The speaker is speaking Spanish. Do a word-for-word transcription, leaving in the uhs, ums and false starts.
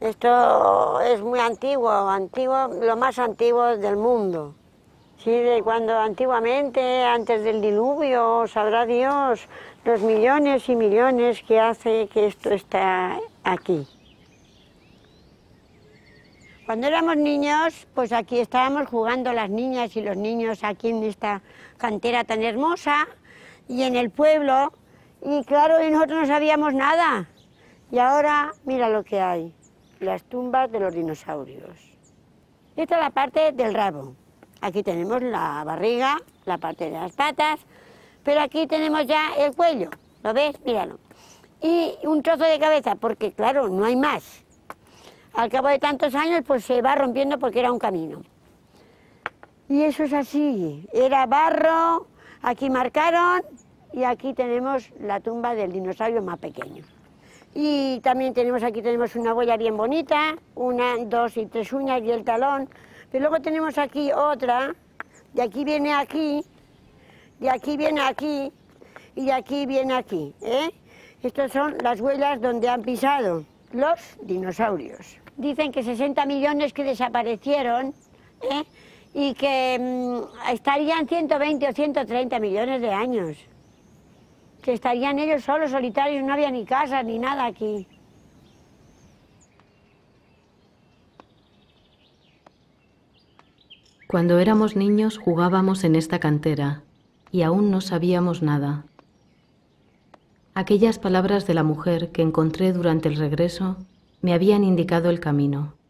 Esto es muy antiguo, antiguo, lo más antiguo del mundo. Sí, de cuando antiguamente, antes del diluvio, sabrá Dios los millones y millones que hace que esto está aquí. Cuando éramos niños, pues aquí estábamos jugando las niñas y los niños aquí en esta cantera tan hermosa y en el pueblo, y claro, y nosotros no sabíamos nada. Y ahora, mira lo que hay, las tumbas de los dinosaurios. Esta es la parte del rabo. Aquí tenemos la barriga, la parte de las patas, pero aquí tenemos ya el cuello, ¿lo ves? Míralo. Y un trozo de cabeza, porque claro, no hay más. Al cabo de tantos años, pues se va rompiendo porque era un camino. Y eso es así, era barro, aquí marcaron y aquí tenemos la tumba del dinosaurio más pequeño. Y también tenemos aquí tenemos una huella bien bonita, una, dos y tres uñas y el talón. Pero luego tenemos aquí otra, de aquí viene aquí, de aquí viene aquí y de aquí viene aquí, ¿eh? Estas son las huellas donde han pisado los dinosaurios. Dicen que sesenta millones que desaparecieron, ¿eh? Y que mmm, estarían ciento veinte o ciento treinta millones de años. Que estarían ellos solos, solitarios, no había ni casa ni nada aquí. Cuando éramos niños jugábamos en esta cantera y aún no sabíamos nada. Aquellas palabras de la mujer que encontré durante el regreso me habían indicado el camino.